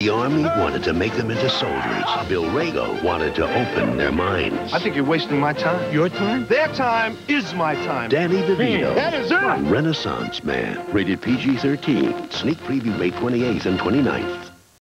The Army wanted to make them into soldiers. Bill Rago wanted to open their minds. I think you're wasting my time. Your time? Their time is my time. Danny DeVito. That is it. Renaissance Man. Rated PG-13. Sneak preview May 28th and 29th.